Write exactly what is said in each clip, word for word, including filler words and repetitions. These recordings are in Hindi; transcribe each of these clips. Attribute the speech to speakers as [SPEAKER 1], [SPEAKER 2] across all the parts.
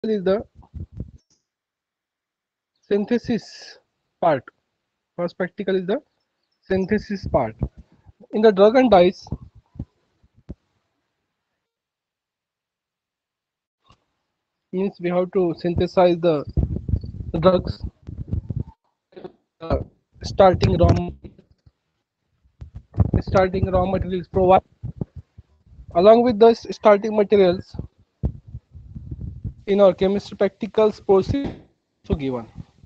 [SPEAKER 1] is the synthesis part. First practical is the synthesis part. In the drug and dyes, means we have to synthesize the drugs, uh, starting raw starting raw materials provide. Along with the starting materials, in our chemistry practicals proceed so given.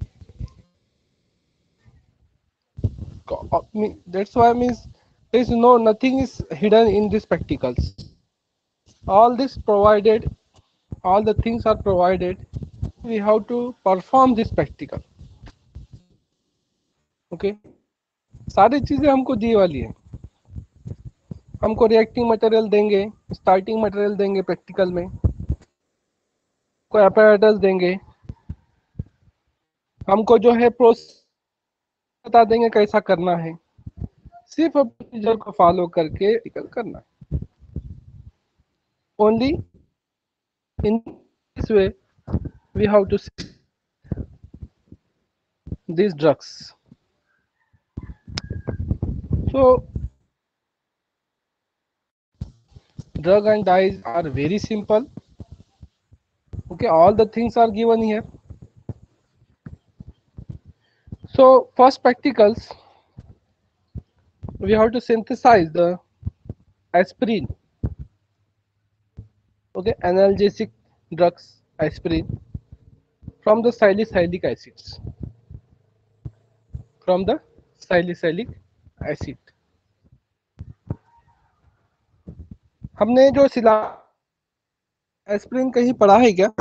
[SPEAKER 1] That's why means there is no nothing is hidden in these practicals. All this provided, all the things are provided. We have to perform this practical. Okay, सारी चीजें हमको दी वाली है. हमको रिएक्टिंग मटेरियल देंगे, स्टार्टिंग मटेरियल देंगे प्रैक्टिकल में, कोई अपैरेटस देंगे, हमको जो है प्रोसेस बता देंगे कैसा करना है, सिर्फ प्रोसीजर को फॉलो करके निकल करना है. Only in this way we have to see these drugs. So drug and dyes are very simple. Okay, all the things are given here. So first practicals, we have to synthesize the aspirin. Okay, analgesic drugs aspirin from the salicylic acids, from the salicylic acid. हमने जो सिला एस्पिरिन कहीं पढ़ा है क्या?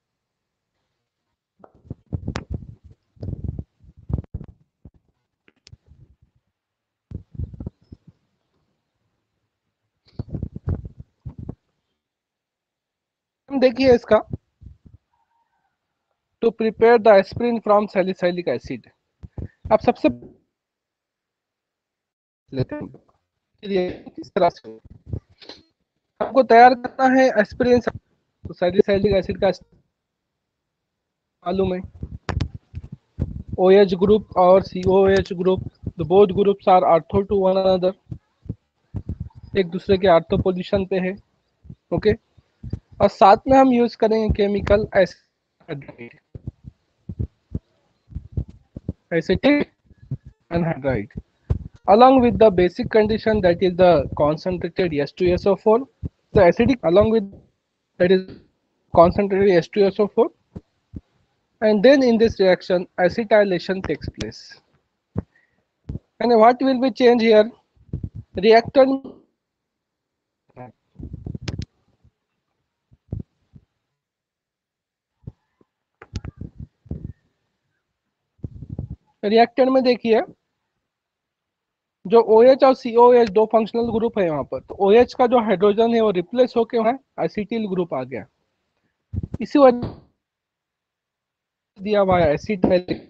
[SPEAKER 1] हम देखिए इसका, to prepare the aspirin from salicylic acid. आप सबसे लेते हैं किस तरह से आपको तैयार करना है एस्पिरिन. तो सैलिसाइलिक एसिड का मालूम है, OH ग्रुप और COH group, the both groups are ortho to one another, एक दूसरे के ऑर्थो पोजीशन पे है. ओके, और साथ में हम यूज करेंगे chemical acid, acetic anhydride, along with the basic condition that is the concentrated S two S O four. The acidic along with that is concentrated S two S O four, and then in this reaction acetylation takes place. And what will be changed here? Reactant reactor में देखिए जो OH और COH दो फंक्शनल ग्रुप है यहाँ पर, तो OH का जो हाइड्रोजन है वो रिप्लेस होके वहाँ एसिटिल ग्रुप आ गया. इसी वजह दिया हुआ है एसिड,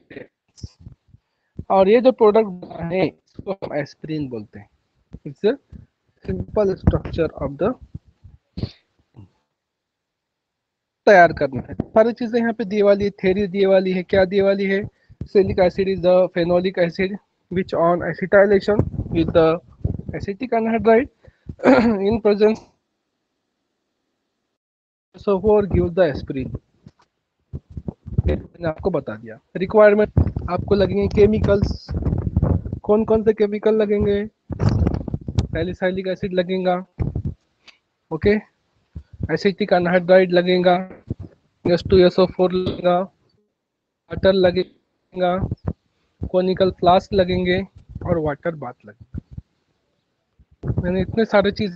[SPEAKER 1] और ये जो प्रोडक्ट है इसको हम एस्पिरिन बोलते हैं. It's a simple structure of the तैयार करना है. सारी चीजें यहाँ पे दिए वाली है, थ्योरी दिए वाली है. क्या दिए वाली है? Salicylic acid is the phenolic acid which on acetylation with the acetic anhydride in presence so four gives the aspirin. मैंने आपको बता दिया. रिक्वायरमेंट आपको लगेंगे केमिकल्स, कौन कौन से केमिकल लगेंगे? सैलिसाइलिक एसिड लगेगा, ओके, एसिटिक अनहाइड्राइड लगेगा, S two S O four लगेगा, वाटर लगेगा, कोनिकल फ्लास्क लगेंगे और वाटर बाथ लगेगा. मैंने इतने सारे चीज.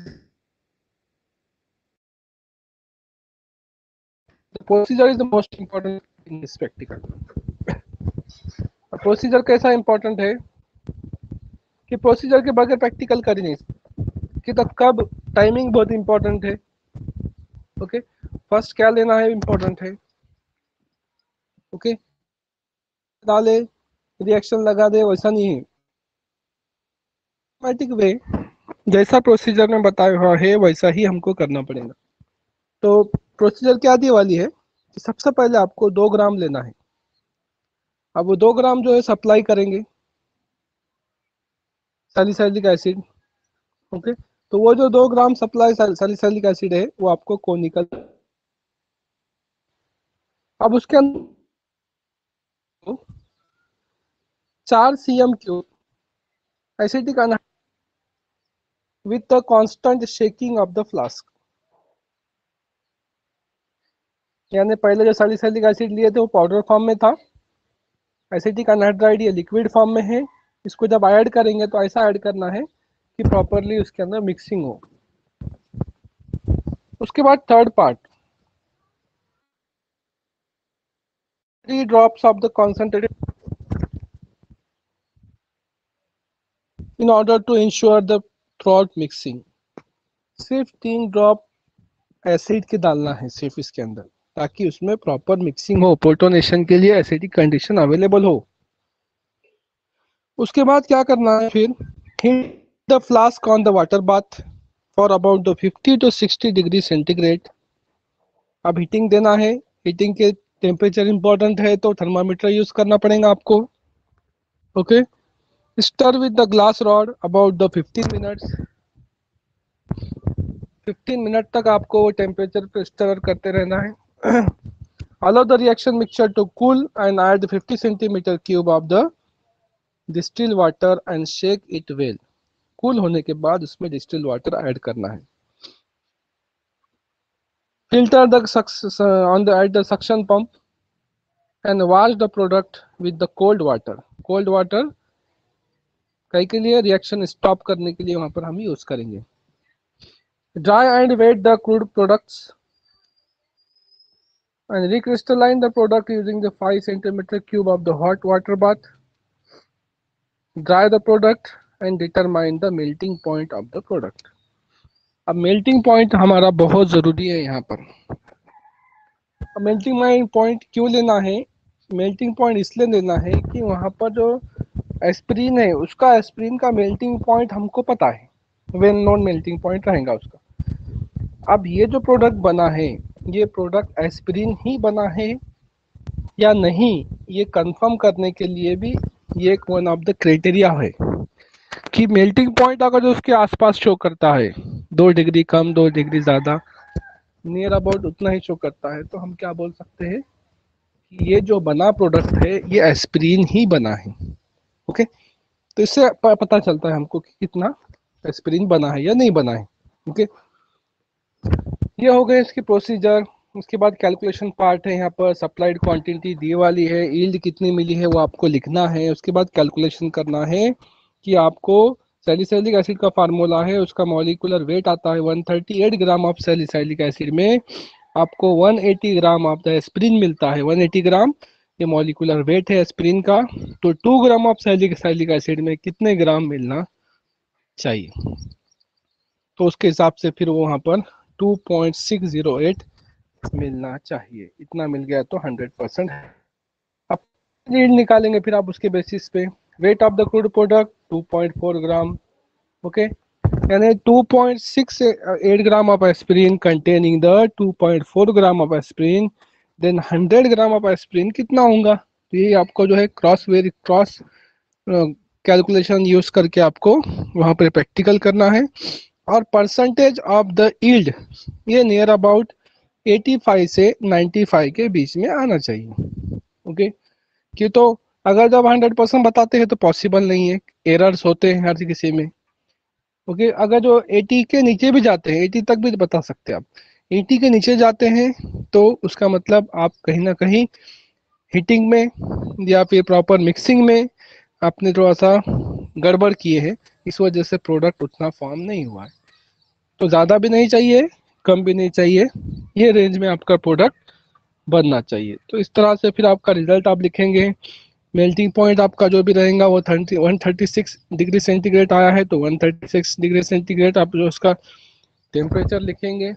[SPEAKER 1] Procedure is the most important in this practical. Procedure कैसा इंपॉर्टेंट है कि प्रोसीजर के बगैर प्रैक्टिकल कर ही नहीं सकते. कि तो कब टाइमिंग बहुत इंपॉर्टेंट है. ओके, फर्स्ट क्या लेना है इंपॉर्टेंट है. ओके, डाले रिएक्शन लगा दे, वैसा नहीं है. ऑटोमेटिक वे जैसा प्रोसीजर में बताया हुआ है वैसा ही हमको करना पड़ेगा. तो प्रोसीजर क्या दी वाली है? कि सबसे पहले आपको दो ग्राम लेना है। अब वो दो ग्राम जो है सप्लाई करेंगे सैलिसाइलिक एसिड। ओके, तो वो जो दो ग्राम सप्लाई सैलिसाइलिक एसिड है वो आपको कोनिकल, अब उसके अंदर चार C M cube acetic with the constant shaking of the flask. यानी पहले जो सैलिसाइलिक एसिड लिए थे वो पाउडर फॉर्म में था, एसिटिक अनहाइड्राइड ये लिक्विड फॉर्म में है। इसको जब ऐड करेंगे तो ऐसा ऐड करना है कि प्रॉपरली उसके अंदर मिक्सिंग हो। उसके बाद third part, three drops of the concentrated in order to ensure the thorough mixing. सिर्फ तीन ड्रॉप एसिड के डालना है सिर्फ इसके अंदर, ताकि उसमें प्रॉपर मिक्सिंग हो, प्रोटोनेशन के लिए एसिडिक कंडीशन अवेलेबल हो। उसके बाद क्या करना है फिर, heat the flask on the water bath for about the fifty to sixty degree centigrade. अब हीटिंग देना है, हीटिंग के टेम्परेचर इंपॉर्टेंट है तो थर्मामीटर यूज करना पड़ेगा आपको। Okay, stir with the glass rod about the fifteen minutes. Fifteen minute तक आपको वो टेम्परेचर पे स्टर करते रहना है। Allow the reaction mixture to cool and add fifty centimeter cube of the distilled water and shake it well. Cool होने के बाद उसमें डिस्टिल वाटर ऐड करना है। Filter the suc- on the at the suction pump and wash the product with the cold water. Cold water कई के लिए रिएक्शन स्टॉप करने के लिए वहां पर हम यूज करेंगे। Dry and wet the crude products and recrystalline the product using the five centimeter cube of the hot water bath. Dry the product and determine the melting point of the product. अब मेल्टिंग पॉइंट हमारा बहुत ज़रूरी है यहाँ पर। अब मेल्टिंग पॉइंट क्यों लेना है? मेल्टिंग पॉइंट इसलिए लेना है कि वहाँ पर जो एस्प्रीन है उसका एस्प्रीन का मेल्टिंग पॉइंट हमको पता है, वेल नोन मेल्टिंग पॉइंट रहेगा उसका। अब ये जो प्रोडक्ट बना है ये प्रोडक्ट एस्प्रीन ही बना है या नहीं, ये कंफर्म करने के लिए भी ये एक वन ऑफ द क्राइटेरिया है कि मेल्टिंग पॉइंट अगर जो उसके आसपास शो करता है दो डिग्री कम दो डिग्री ज़्यादा, नियर अबाउट उतना ही शो करता है, तो हम क्या बोल सकते हैं कि ये जो बना प्रोडक्ट है ये एस्प्रीन ही बना है। ओके, तो इससे पता चलता है हमको कि कितना एस्प्रीन बना है या नहीं बना है। ओके, ये हो गए इसके प्रोसीजर। उसके बाद कैलकुलेशन पार्ट है, यहाँ पर सप्लाइड क्वांटिटी दी वाली है, यील्ड कितनी मिली है वो आपको लिखना है। उसके बाद कैलकुलेशन करना है कि आपको सैलिसाइलिक एसिड का फार्मूला है, उसका मॉलिक्यूलर वेट आता है one thirty eight gram of salicylic acid में आपको one eighty gram of the aspirin मिलता है। वन एटी ग्राम ये मॉलिक्यूलर वेट है एस्प्रीन का, तो two gram of salicylic acid में कितने ग्राम मिलना चाहिए, तो उसके हिसाब से फिर वो वहाँ पर two point six zero eight मिलना चाहिए। इतना मिल गया तो हंड्रेड परसेंट। अब यील्ड निकालेंगे फिर आप उसके बेसिस पे। Weight of the crude product two point four gram. Okay, यानी two point six eight gram of aspirin containing the two point four gram of aspirin, then hundred gram of aspirin कितना होगा, तो ये आपको जो है cross very cross calculation use करके आपको वहाँ पर प्रैक्टिकल करना है। और परसेंटेज ऑफ द यील्ड ये नियर अबाउट पचासी से पचानवे के बीच में आना चाहिए। ओके, क्यों तो अगर जब हंड्रेड परसेंट बताते हैं तो पॉसिबल नहीं है, एरर्स होते हैं हर किसी में। ओके, अगर जो अस्सी के नीचे भी जाते हैं, अस्सी तक भी बता सकते हैं आप, अस्सी के नीचे जाते हैं तो उसका मतलब आप कहीं ना कहीं हीटिंग में या फिर प्रॉपर मिक्सिंग में आपने थोड़ा सा गड़बड़ किए हैं, इस वजह से प्रोडक्ट उतना फॉर्म नहीं हुआ है। तो ज़्यादा भी नहीं चाहिए कम भी नहीं चाहिए, ये रेंज में आपका प्रोडक्ट बनना चाहिए। तो इस तरह से फिर आपका रिजल्ट आप लिखेंगे। मेल्टिंग पॉइंट आपका जो भी रहेगा वो thirty one thirty six degree centigrade आया है तो one thirty six degree centigrade आप जो उसका टेम्परेचर लिखेंगे।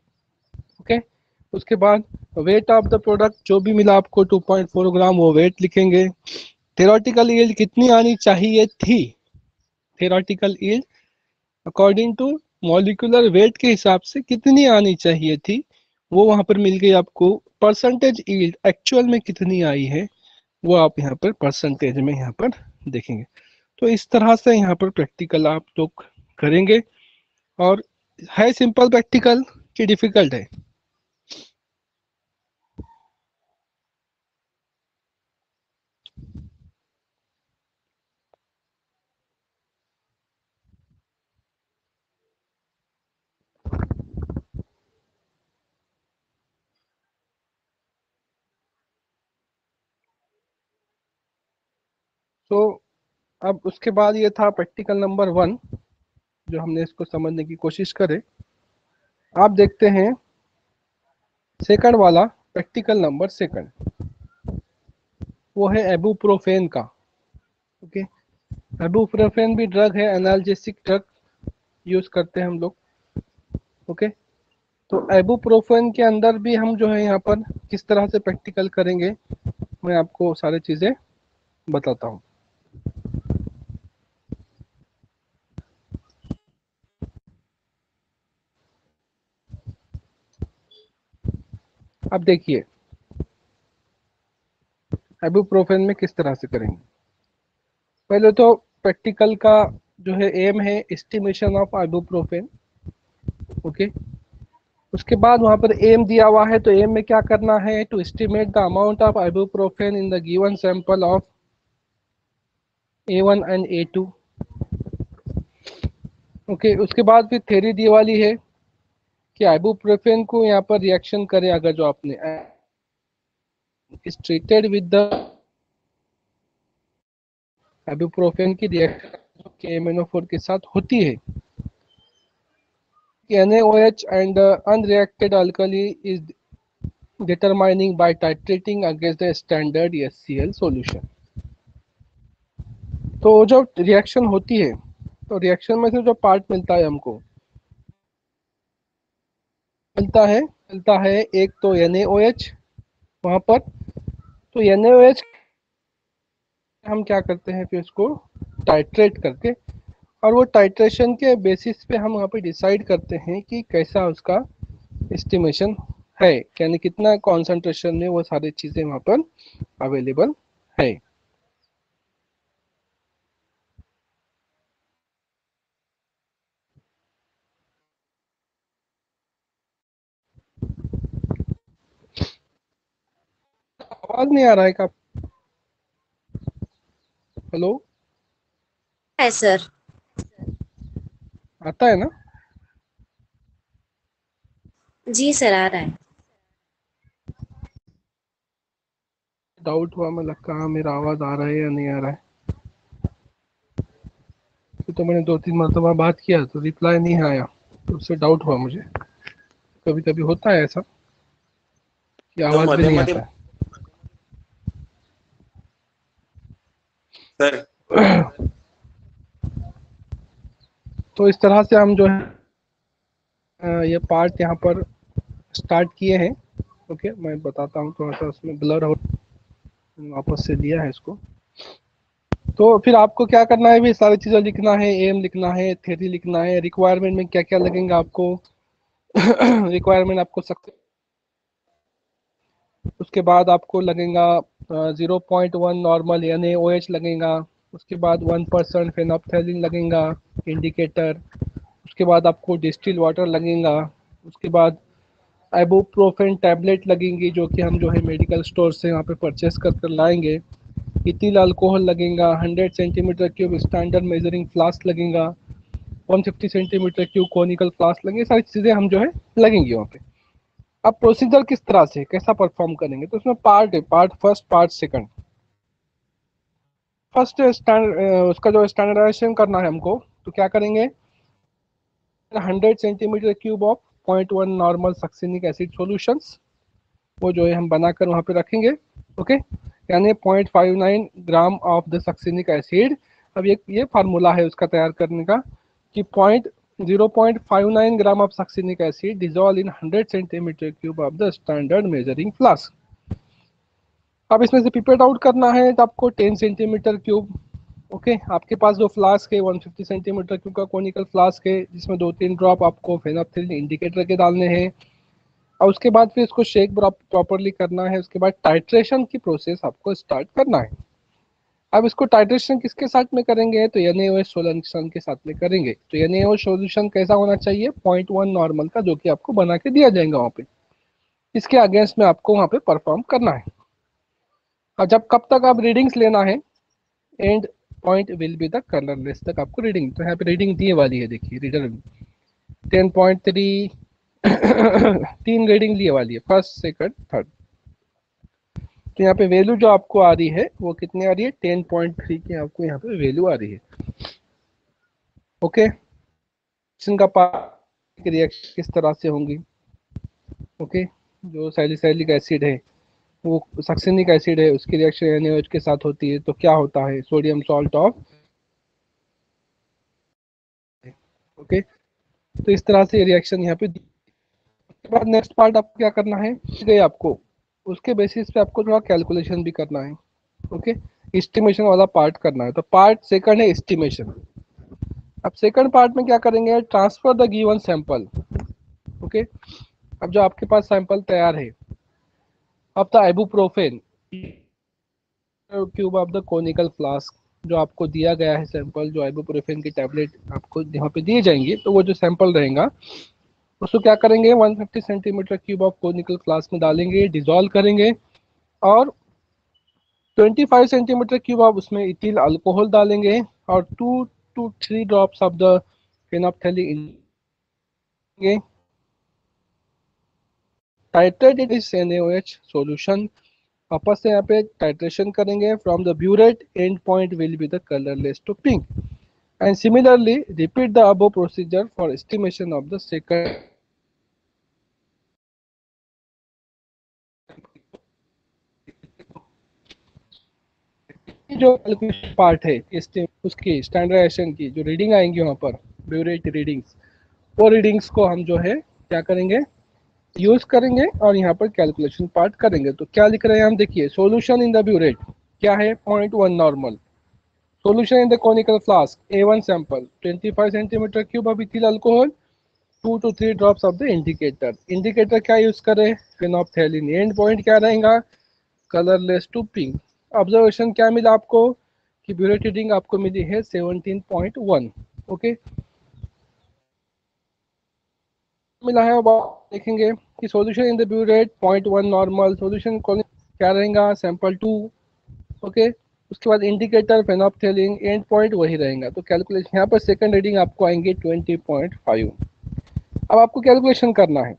[SPEAKER 1] ओके, उसके बाद वेट ऑफ द प्रोडक्ट जो भी मिला आपको टू पॉइंट फोर ग्राम वो वेट लिखेंगे। थेरोटिकल यील्ड कितनी आनी चाहिए थी, theoretical yield according to molecular weight के हिसाब से कितनी आनी चाहिए थी वो वहां पर मिल गई आपको। परसेंटेज यील्ड एक्चुअल में कितनी आई है वो आप यहाँ पर परसेंटेज में यहाँ पर देखेंगे। तो इस तरह से यहाँ पर प्रैक्टिकल आप लोग करेंगे। और है सिंपल प्रैक्टिकल कि डिफिकल्ट है? तो अब उसके बाद ये था प्रैक्टिकल नंबर वन, जो हमने इसको समझने की कोशिश करे। आप देखते हैं सेकंड वाला प्रैक्टिकल नंबर सेकंड, वो है एबुप्रोफेन का। ओके, एबुप्रोफेन भी ड्रग है, एनाल्जेसिक ड्रग यूज करते हैं हम लोग। ओके, तो एबुप्रोफेन के अंदर भी हम जो है यहाँ पर किस तरह से प्रैक्टिकल करेंगे, मैं आपको सारी चीजें बताता हूँ। अब देखिए एबुप्रोफेन में किस तरह से करेंगे। पहले तो प्रैक्टिकल का जो है एम है एस्टिमेशन ऑफ आइबुप्रोफेन। ओके, उसके बाद वहां पर एम दिया हुआ है, तो एम में क्या करना है, to estimate the amount of ibuprofen in the given sample of A one and A two. Okay, उसके बाद फिर थ्योरी दी वाली है कि आइबुप्रोफेन को यहाँ पर रिएक्शन करे, अगर जो आपने is treated with the ibuprofen की रिएक्शन के एम एन ओ फोर के साथ होती है, NaOH and uh, unreacted alkali is determining by titrating against the standard HCl solution। तो जो रिएक्शन होती है, तो रिएक्शन में से जो पार्ट मिलता है हमको, मिलता है मिलता है एक तो NaOH वहां पर। तो NaOH हम क्या करते हैं, फिर उसको टाइट्रेट करके, और वो टाइट्रेशन के बेसिस पे हम वहाँ पे डिसाइड करते हैं कि कैसा उसका एस्टिमेशन है, यानी कितना कॉन्सेंट्रेशन में वो सारी चीजें वहाँ पर अवेलेबल है। आवाज नहीं आ रहा है क्या? हेलो,
[SPEAKER 2] है सर।
[SPEAKER 1] आता है ना?
[SPEAKER 2] जी सर, आ रहा है।
[SPEAKER 1] डाउट हुआ, मैं लगा हाँ, मेरा आवाज आ रहा है या नहीं आ रहा है। तो मैंने दो तीन मरतबा बात किया तो रिप्लाई नहीं आया, तो उससे डाउट हुआ मुझे। कभी कभी होता है ऐसा कि
[SPEAKER 3] तो
[SPEAKER 1] आवाज भी
[SPEAKER 3] मध्ये
[SPEAKER 1] नहीं
[SPEAKER 3] मध्ये
[SPEAKER 1] आता
[SPEAKER 3] सर
[SPEAKER 1] है। तो इस तरह से हम जो है अ, ये पार्ट यहाँ पर स्टार्ट किए हैं। ओके, मैं बताता हूँ, थोड़ा सा उसमें ब्लर हो, वापस से लिया है इसको। तो फिर आपको क्या करना है, भी सारी चीज़ें लिखना है, एम लिखना है, थ्योरी लिखना है, रिक्वायरमेंट में क्या क्या लगेगा आपको। रिक्वायरमेंट आपको सकते, उसके बाद आपको लगेगा जीरो पॉइंट वन नॉर्मल यानी ओ एच लगेगा। उसके बाद वन परसेंट फेनोप्थेलिन लगेगा इंडिकेटर। उसके बाद आपको डिस्टिल वाटर लगेगा। उसके बाद आइबुप्रोफेन टैबलेट लगेंगी, जो कि हम जो है मेडिकल स्टोर से यहाँ पे परचेस कर कर लाएंगे। इथिल अल्कोहल लगेगा, hundred centimetre cube standard measuring flask लगेगा, one fifty centimetre cube conical flask लगेंगे। सारी चीज़ें हम जो है लगेंगी वहाँ पे। अब प्रोसीजर किस तरह से कैसा परफॉर्म करेंगे, तो उसमें पार्ट है, part first part second. First stand उसका जो स्टैंडर्डाइजेशन करना है हमको, तो क्या करेंगे, hundred centimetre cube of point one normal succinic acid solutions, वो जो है हम बनाकर वहाँ पे रखेंगे। ओके, यानी point five nine gram of the succinic acid. अब ये ये फार्मूला है उसका तैयार करने का, कि point zero point five nine gram of succinic acid dissolve in hundred centimetre cube of the standard measuring flask. अब इसमें से पिपेट आउट करना है, तो आपको टेन सेंटीमीटर क्यूब। ओके, आपके पास जो फ्लास्क है वन फिफ्टी सेंटीमीटर क्यूब का कॉनिकल फ्लास्क है, जिसमें दो तीन ड्रॉप आपको फेनोप्थेलिन इंडिकेटर के डालने हैं। और उसके बाद फिर इसको शेक प्रॉपरली करना है। उसके बाद टाइट्रेशन की प्रोसेस आपको स्टार्ट करना है। अब इसको टाइट्रेशन किसके साथ में करेंगे, तो N A O H solution के साथ में करेंगे। तो N A O H solution कैसा होना चाहिए, पॉइंट वन नॉर्मल का, जो कि आपको बना के दिया जाएगा वहाँ पे। इसके अगेंस्ट में आपको वहाँ पे परफॉर्म करना है। और जब कब तक आप रीडिंग्स लेना है, end point will be the colourless तक आपको रीडिंग। तो यहाँ पे रीडिंग दिए वाली है, देखिए रीडर टेन पॉइंट थ्री तीन रीडिंग लिए वाली है, फर्स्ट सेकंड थर्ड। तो यहाँ पे वैल्यू जो आपको आ रही है वो कितनी आ रही है, टेन पॉइंट थ्री की आपको यहाँ पे वैल्यू आ रही है। ओके, का पार्ट रिएक्शन किस तरह से होंगी। ओके, जो सैलिसाइलिक एसिड है वो सक्सेनिक एसिड है, उसकी reaction N A O H के साथ होती है, तो क्या होता है, सोडियम सॉल्ट ऑफ। ओके, तो इस तरह से रिएक्शन यहाँ पे। उसके बाद नेक्स्ट पार्ट आपको क्या करना है, गए आपको उसके बेसिस पे आपको थोड़ा कैलकुलेशन भी करना है। ओके, एस्टिमेशन वाला पार्ट करना है। तो पार्ट सेकंड है एस्टिमेशन। अब सेकंड पार्ट में क्या करेंगे, transfer the given sample. Okay, अब जो आपके पास सैंपल तैयार है, अब the ibuprofen cube of the conical flask, जो आपको दिया गया है सैंपल, जो आइबुप्रोफेन की टैबलेट आपको यहाँ पे दिए जाएंगे, तो वो जो सैंपल रहेगा उसको क्या करेंगे, one fifty centimetre cube of conical flask में डालेंगे, डिजोल्व करेंगे, और twenty five centimetre cube of उसमें इथिल अल्कोहल डालेंगे, और two to three drops of the phenolphthalein titrated is N A O H solution. वापस से यहाँ पे टाइट्रेशन करेंगे from the burette, end point will be the colourless to pink. And similarly repeat the above procedure for estimation of the second. जो कैलकुलेशन पार्ट है उसकी स्टैंडर्डाइजेशन की जो रीडिंग आएंगी वहाँ पर ब्यूरेट रीडिंग्स, वो रीडिंग्स को हम जो है क्या करेंगे, यूज करेंगे, और यहाँ पर कैलकुलेशन पार्ट करेंगे। तो क्या लिख रहे हैं हम, देखिए सोल्यूशन इन द ब्यूरेट क्या है, point one normal. Solution in the conical flask A one sample twenty five centimetre cube of ethyl alcohol, two to three drops of the indicator. Indicator क्या यूज करें, फेनोप्थेलिन। एंड पॉइंट क्या रहेगा, कलरलेस टू पिंक। ऑब्जर्वेशन क्या मिला आपको, कि ब्यूरेट रीडिंग आपको मिली है सेवनटीन पॉइंट वन। ओके, मिला है। अब आप देखेंगे कि solution in the burette point one normal, solution क्या रहेगा, सैंपल टू। ओके, उसके बाद इंडिकेटर फेनोप्थेलिन, एंड पॉइंट वही रहेगा। तो कैलकुलेशन यहाँ पर सेकंड रीडिंग आपको आएंगे ट्वेंटी पॉइंट फाइव। अब आपको कैलकुलेशन करना है,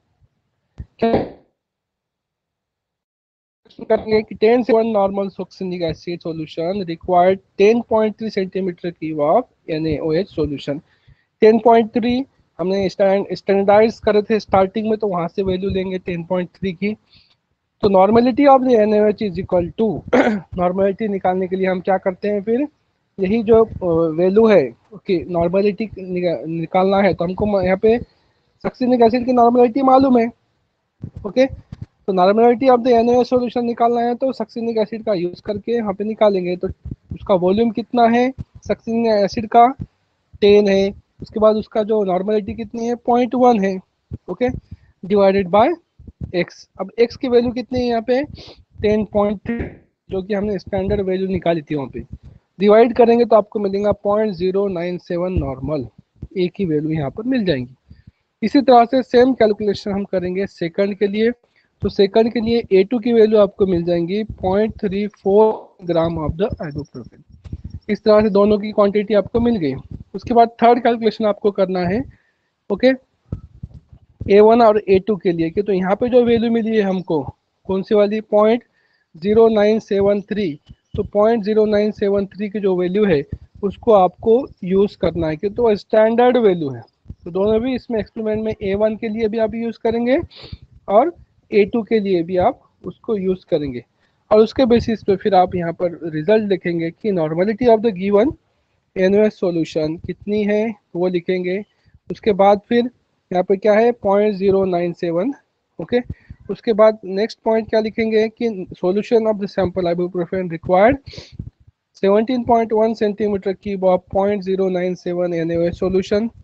[SPEAKER 1] करेंगे कि टेन से one normal succinic acid solution required ten point three centimetre cube of N A O H solution. Ten point three हमने स्टैंडर्डाइज करे थे स्टार्टिंग में, तो वहां से वैल्यू लेंगे टेन पॉइंट थ्री की। तो normality of the N A O H is equal to, normality निकालने के लिए हम क्या करते हैं, फिर यही जो वैल्यू है ओके नॉर्मेलिटी निकालना है, तो हमको यहाँ पे सक्सेनिक एसिड की नॉर्मेलिटी मालूम है। ओके, तो normality of the N A O H solution निकालना है, तो सक्सेनिक एसिड का यूज करके यहाँ पे निकालेंगे। तो उसका वॉल्यूम कितना है सक्सेनिक एसिड का, टेन है। उसके बाद उसका जो नॉर्मेलिटी कितनी है, पॉइंट वन है। Okay, divided by X. अब एक्स की वैल्यू कितनी है यहाँ पे, टेन पॉइंट थ्री, जो कि हमने स्टैंडर्ड वैल्यू निकाली थी वहाँ पे। डिवाइड करेंगे तो आपको मिलेगा point zero nine seven normal, एक ही वैल्यू यहाँ पर मिल जाएंगी। इसी तरह से सेम कैलकुलेशन हम करेंगे सेकंड के लिए। तो सेकंड के लिए ए टू की वैल्यू आपको मिल जाएंगी point three four gram of the ibuprofen. इस तरह से दोनों की क्वांटिटी आपको मिल गई। उसके बाद थर्ड कैलकुलेशन आपको करना है ओके ए वन और ए टू के लिए कि तो यहाँ पे जो वैल्यू मिली है हमको कौन सी वाली, point zero nine seven three. तो point zero nine seven three की जो वैल्यू है उसको आपको यूज करना है कि तो स्टैंडर्ड वैल्यू है। तो दोनों भी इसमें एक्सपेरिमेंट में ए वन के लिए भी आप यूज करेंगे और ए टू के लिए भी आप उसको यूज करेंगे, और उसके बेसिस पे फिर आप यहाँ पर रिजल्ट लिखेंगे कि normality of the given N O H solution कितनी है वो लिखेंगे। उसके बाद फिर यहाँ पे क्या है point zero nine seven. Okay, उसके बाद नेक्स्ट पॉइंट क्या लिखेंगे कि solution of the sample ibuprofen required seventeen point one centimetre cube of point zero nine seven N A O H solution.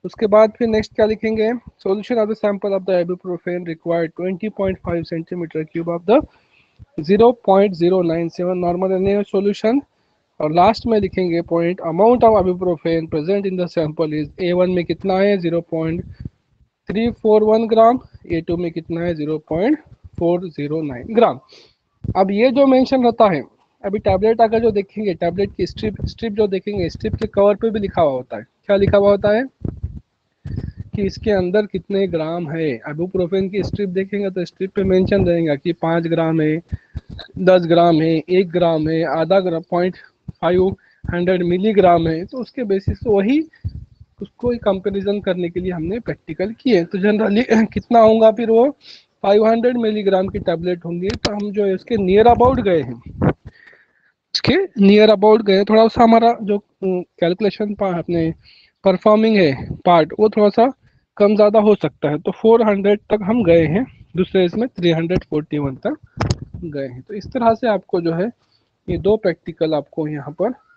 [SPEAKER 1] उसके बाद फिर नेक्स्ट क्या लिखेंगे, solution of the sample of the ibuprofen required twenty point five centimetre cube of the zero point zero nine seven normal N A solution. और लास्ट में लिखेंगे point amount of ibuprofen present in the sample is A one में कितना है zero point three four one gram, A two में कितना है zero point four zero nine gram. अब ये जो मेंशन रहता है, अभी टैबलेट अगर जो देखेंगे, टैबलेट की स्ट्रिप स्ट्रिप जो देखेंगे, स्ट्रिप के कवर पे भी लिखा हुआ होता है। क्या लिखा हुआ होता है कि इसके अंदर कितने ग्राम है। इबुप्रोफेन की स्ट्रिप देखेंगे तो स्ट्रिप पे मेंशन रहेगा कि पाँच ग्राम है, दस ग्राम है, एक ग्राम है, आधा gram, point five hundred milligram है। तो उसके बेसिस से वही उसको कंपैरिजन करने के लिए हमने प्रैक्टिकल किए। तो जनरली कितना होगा फिर वो पाँच सौ मिलीग्राम की टैबलेट होंगी। तो हम जो है उसके नियर अबाउट गए हैं, उसके नियर अबाउट गए, थोड़ा सा हमारा जो कैलकुलेशन अपने परफॉर्मिंग है पार्ट वो थोड़ा सा कम ज़्यादा हो सकता है। तो चार सौ तक हम गए हैं, दूसरे इसमें तीन सौ इकतालीस तक गए हैं। तो इस तरह से आपको जो है ये दो प्रैक्टिकल आपको यहाँ पर